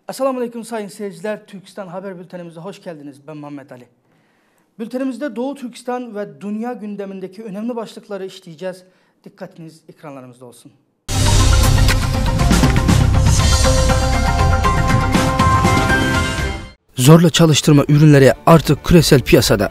Esselamu sayın seyirciler. Türkistan Haber Bültenimize hoş geldiniz. Ben Muhammed Ali. Bültenimizde Doğu Türkistan ve dünya gündemindeki önemli başlıkları işleyeceğiz. Dikkatiniz ekranlarımızda olsun. Zorla çalıştırma ürünleri artık küresel piyasada.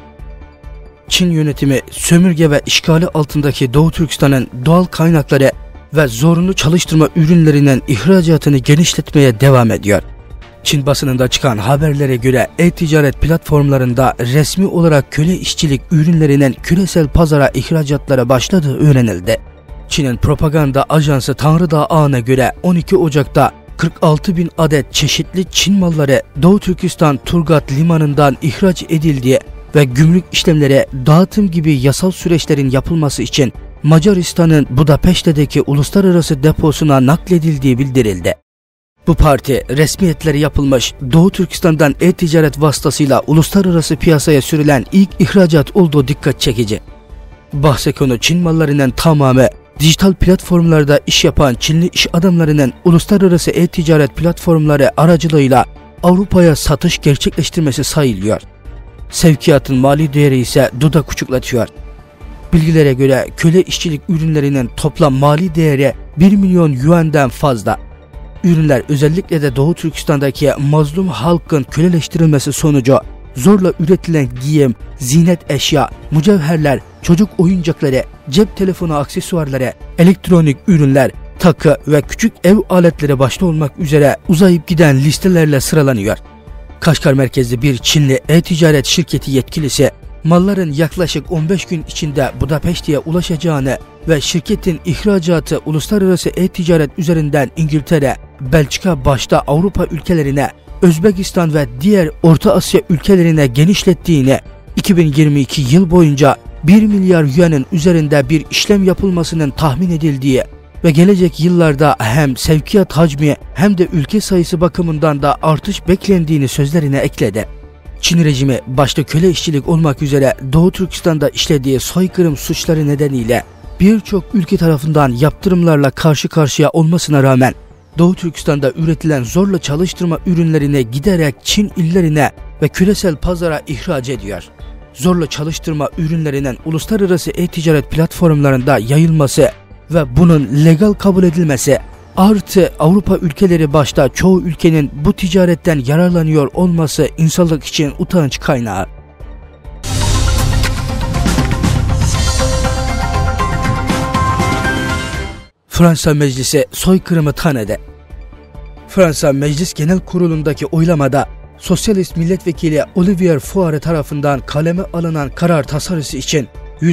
Çin yönetimi sömürge ve işgali altındaki Doğu Türkistan'ın doğal kaynakları ve zorunlu çalıştırma ürünlerinin ihracatını genişletmeye devam ediyor. Çin basınında çıkan haberlere göre e-ticaret platformlarında resmi olarak köle işçilik ürünlerinin küresel pazara ihracatlara başladığı öğrenildi. Çin'in propaganda ajansı Tanrıdağ Ağı'na göre 12 Ocak'ta 46.000 adet çeşitli Çin malları Doğu Türkistan Turgat Limanı'ndan ihraç edildiği ve gümrük işlemleri, dağıtım gibi yasal süreçlerin yapılması için Macaristan'ın Budapeşte'deki uluslararası deposuna nakledildiği bildirildi. Bu parti resmiyetleri yapılmış Doğu Türkistan'dan e-ticaret vasıtasıyla uluslararası piyasaya sürülen ilk ihracat olduğu dikkat çekici. Bahse konu Çin mallarının tamamı dijital platformlarda iş yapan Çinli iş adamlarının uluslararası e-ticaret platformları aracılığıyla Avrupa'ya satış gerçekleştirmesi sayılıyor. Sevkiyatın mali değeri ise dudak uçuklatıyor. Bilgilere göre köle işçilik ürünlerinin toplam mali değeri 1 milyon yuan'den fazla. Ürünler özellikle de Doğu Türkistan'daki mazlum halkın köleleştirilmesi sonucu zorla üretilen giyim, ziynet eşya, mücevherler, çocuk oyuncakları, cep telefonu aksesuarları, elektronik ürünler, takı ve küçük ev aletleri başta olmak üzere uzayıp giden listelerle sıralanıyor. Kaşgar merkezli bir Çinli e-ticaret şirketi yetkilisi, malların yaklaşık 15 gün içinde Budapeşte'ye ulaşacağını ve şirketin ihracatı uluslararası e-ticaret üzerinden İngiltere, Belçika başta Avrupa ülkelerine, Özbekistan ve diğer Orta Asya ülkelerine genişlettiğini, 2022 yıl boyunca 1 milyar yuan'ın üzerinde bir işlem yapılmasının tahmin edildiği ve gelecek yıllarda hem sevkiyat hacmi hem de ülke sayısı bakımından da artış beklendiğini sözlerine ekledi. Çin rejimi başta köle işçilik olmak üzere Doğu Türkistan'da işlediği soykırım suçları nedeniyle birçok ülke tarafından yaptırımlarla karşı karşıya olmasına rağmen Doğu Türkistan'da üretilen zorla çalıştırma ürünlerini giderek Çin illerine ve küresel pazara ihraç ediyor. Zorla çalıştırma ürünlerinin uluslararası e-ticaret platformlarında yayılması ve bunun legal kabul edilmesi artı Avrupa ülkeleri başta çoğu ülkenin bu ticaretten yararlanıyor olması insanlık için utanç kaynağı. Fransa Meclisi soykırımı tanıdı. Fransa Meclis Genel Kurulu'ndaki oylamada Sosyalist Milletvekili Olivier Faure tarafından kaleme alınan karar tasarısı için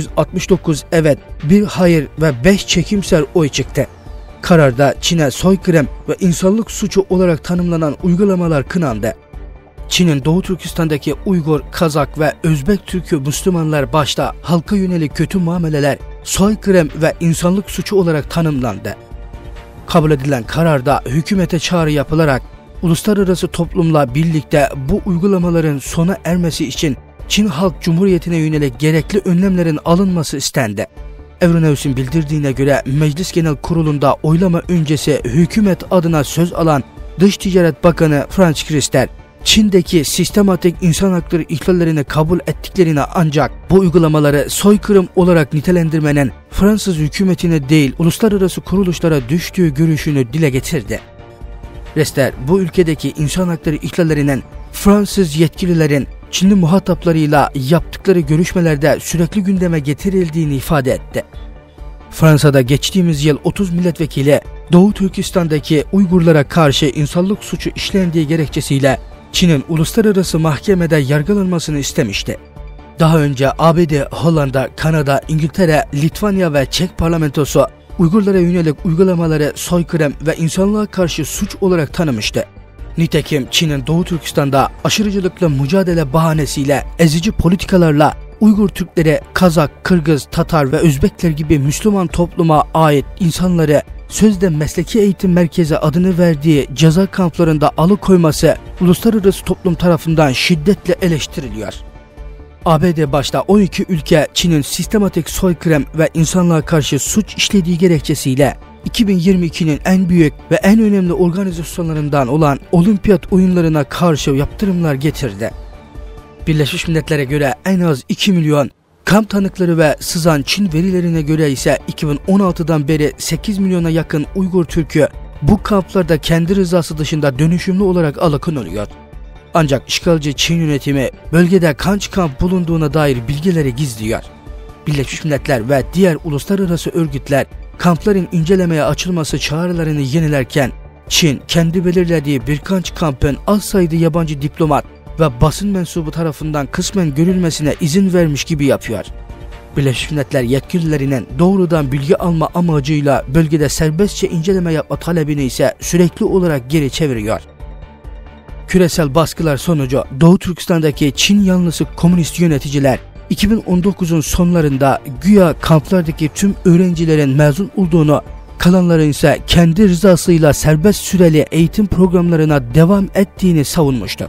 169 evet, 1 hayır ve 5 çekimser oy çıktı. Kararda Çin'e soykırım ve insanlık suçu olarak tanımlanan uygulamalar kınandı. Çin'in Doğu Türkistan'daki Uygur, Kazak ve Özbek Türk'ü Müslümanlar başta halka yönelik kötü muameleler soykırım ve insanlık suçu olarak tanımlandı. Kabul edilen kararda hükümete çağrı yapılarak uluslararası toplumla birlikte bu uygulamaların sona ermesi için Çin Halk Cumhuriyeti'ne yönelik gerekli önlemlerin alınması istendi. Euronews'un bildirdiğine göre Meclis Genel Kurulu'nda oylama öncesi hükümet adına söz alan Dış Ticaret Bakanı Franz Christer, Çin'deki sistematik insan hakları ihlallerini kabul ettiklerini ancak bu uygulamaları soykırım olarak nitelendirmenin Fransız hükümetine değil uluslararası kuruluşlara düştüğü görüşünü dile getirdi. Christer, bu ülkedeki insan hakları ihlallerinin Fransız yetkililerin Çinli muhataplarıyla yaptıkları görüşmelerde sürekli gündeme getirildiğini ifade etti. Fransa'da geçtiğimiz yıl 30 milletvekili Doğu Türkistan'daki Uygurlara karşı insanlık suçu işlendiği gerekçesiyle Çin'in uluslararası mahkemede yargılanmasını istemişti. Daha önce ABD, Hollanda, Kanada, İngiltere, Litvanya ve Çek parlamentosu Uygurlara yönelik uygulamaları soykırım ve insanlığa karşı suç olarak tanımıştı. Nitekim Çin'in Doğu Türkistan'da aşırıcılıkla mücadele bahanesiyle ezici politikalarla Uygur Türkleri, Kazak, Kırgız, Tatar ve Özbekler gibi Müslüman topluma ait insanları sözde mesleki eğitim merkezi adını verdiği ceza kamplarında alıkoyması uluslararası toplum tarafından şiddetle eleştiriliyor. ABD başta 12 ülke Çin'in sistematik soykırım ve insanlığa karşı suç işlediği gerekçesiyle 2022'nin en büyük ve en önemli organizasyonlarından olan olimpiyat oyunlarına karşı yaptırımlar getirdi. Birleşmiş Milletler'e göre en az 2 milyon, kamp tanıkları ve sızan Çin verilerine göre ise 2016'dan beri 8 milyona yakın Uygur Türk'ü bu kamplarda kendi rızası dışında dönüşümlü olarak alıkonuluyor. Ancak işgalci Çin yönetimi bölgede kaç kamp bulunduğuna dair bilgileri gizliyor. Birleşmiş Milletler ve diğer uluslararası örgütler kampların incelemeye açılması çağrılarını yenilerken Çin kendi belirlediği birkaç kampın az sayıda yabancı diplomat ve basın mensubu tarafından kısmen görülmesine izin vermiş gibi yapıyor. Birleşmiş Milletler yetkililerinin doğrudan bilgi alma amacıyla bölgede serbestçe inceleme yapma talebini ise sürekli olarak geri çeviriyor. Küresel baskılar sonucu Doğu Türkistan'daki Çin yanlısı komünist yöneticiler 2019'un sonlarında güya kamplardaki tüm öğrencilerin mezun olduğunu, kalanların ise kendi rızasıyla serbest süreli eğitim programlarına devam ettiğini savunmuştu.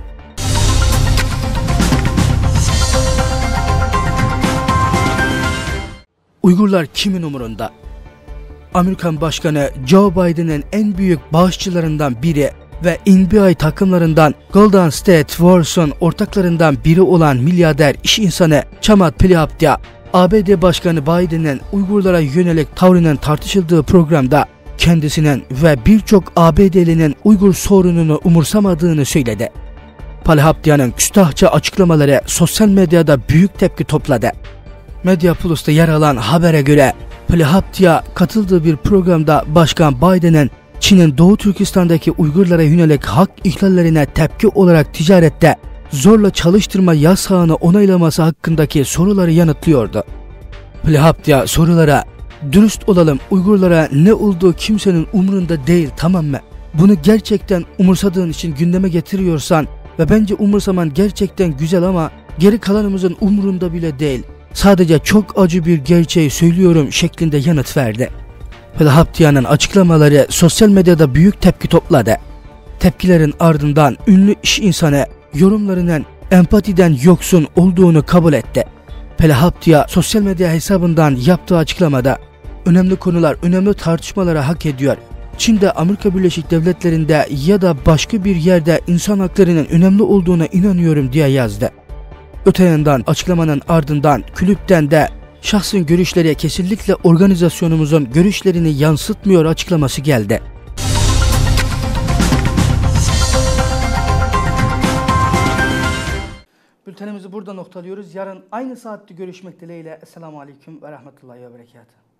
Uygurlar kimin umurunda? Amerikan Başkanı Joe Biden'ın en büyük bağışçılarından biri ve NBA takımlarından Golden State Warriors'un ortaklarından biri olan milyarder iş insanı Chamath Palihapitiya, ABD Başkanı Biden'ın Uygurlara yönelik tavrının tartışıldığı programda kendisinin ve birçok ABD'linin Uygur sorununu umursamadığını söyledi. Palihapitiya'nın küstahça açıklamaları sosyal medyada büyük tepki topladı. Media Plus'ta yer alan habere göre Palihapitiya katıldığı bir programda Başkan Biden'ın Çin'in Doğu Türkistan'daki Uygurlara yönelik hak ihlallerine tepki olarak ticarette zorla çalıştırma yasağını onaylaması hakkındaki soruları yanıtlıyordu. Palihapitiya sorulara "Dürüst olalım, Uygurlara ne olduğu kimsenin umurunda değil, tamam mı? Bunu gerçekten umursadığın için gündeme getiriyorsan ve bence umursaman gerçekten güzel ama geri kalanımızın umurunda bile değil. Sadece çok acı bir gerçeği söylüyorum" şeklinde yanıt verdi. Palihapitiya'nın açıklamaları sosyal medyada büyük tepki topladı. Tepkilerin ardından ünlü iş insanı yorumlarının empatiden yoksun olduğunu kabul etti. Palihapitiya sosyal medya hesabından yaptığı açıklamada "Önemli konular önemli tartışmalara hak ediyor. Çin'de, Amerika Birleşik Devletleri'nde ya da başka bir yerde insan haklarının önemli olduğuna inanıyorum" diye yazdı. Öte yandan açıklamanın ardından kulüpten de "Şahsın görüşleri kesinlikle organizasyonumuzun görüşlerini yansıtmıyor" açıklaması geldi. Bültenimizi burada noktalıyoruz. Yarın aynı saatte görüşmek dileğiyle. Esselamu Aleyküm ve Rahmetullahi ve Berekatuhu.